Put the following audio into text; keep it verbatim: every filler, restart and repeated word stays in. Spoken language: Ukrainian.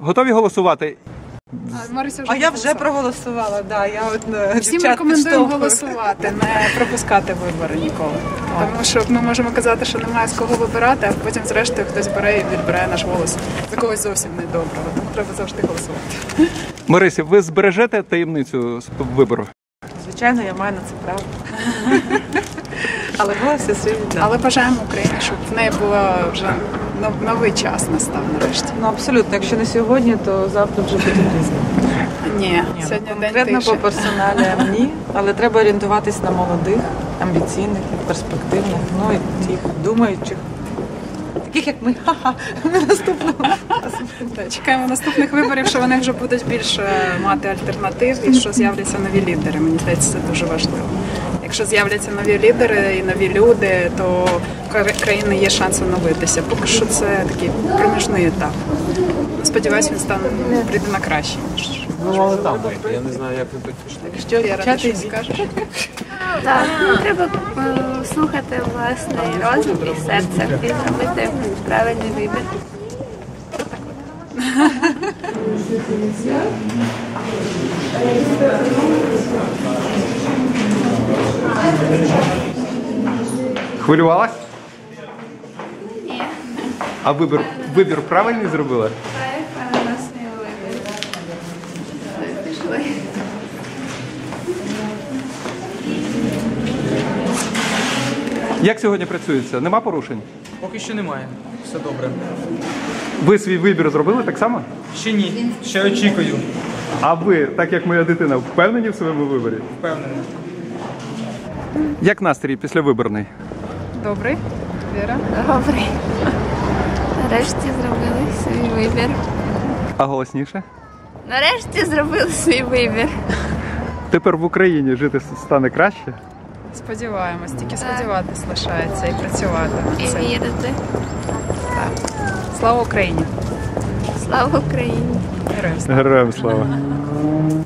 Готові голосувати? А, Марися вже А я вже проголосувала, да. Я от е, Всім дівчат рекомендуємо підштовхую. голосувати, не пропускати вибори ніколи. Тому що ми можемо казати, що немає з кого вибирати, а потім зрештою хтось бере і відбирає наш голос за когось зовсім недоброго. Тому треба завжди голосувати. Марися, ви збережете таємницю вибору? Звичайно, я маю на це право. Але голос я свій віддам. Але бажаємо Україні, щоб в неї була вже нов- новий час настав нарешті. Ну, абсолютно. Якщо не сьогодні, то завтра вже буде пізно. Ні, сьогодні день Конкретно тиші. по персоналіям ні, але треба орієнтуватись на молодих, амбіційних, перспективних, ну і тих думаючих. Таких, як ми. Ха-ха. Ми наступного. Так, чекаємо наступних виборів, що вони вже будуть більше мати альтернатив і що з'являться нові лідери. Мені здається, це дуже важливо. Якщо з'являться нові лідери і нові люди, то в країни є шанс оновитися. Поки що це такий проміжний етап. Сподіваюсь, він стане прийде на краще. Ну, але там вийти. Я не знаю, як ви тут пішли. Якщо я рада, що скажеш. Так, треба е, слухати власний розум і серце і зробити правильний вибір. Хвилювалась? Ні. А вибір, вибір правильний зробила? Так, власний вибір. Пішли. Як сьогодні працюється? Нема порушень? Поки що немає. Все добре. Ви свій вибір зробили так само? Ще ні. Ще очікую. А ви, так як моя дитина, впевнені в своєму виборі? Впевнений. Як настрій післявиборний? Добрий, Віра. Добре. Нарешті зробили свій вибір. А голосніше? Нарешті зробили свій вибір. Тепер в Україні жити стане краще? Сподіваємось, тільки сподіватись лишається і працювати над І цим. вірити. Слава Україні! Слава Україні! Героям слава! Героям слава!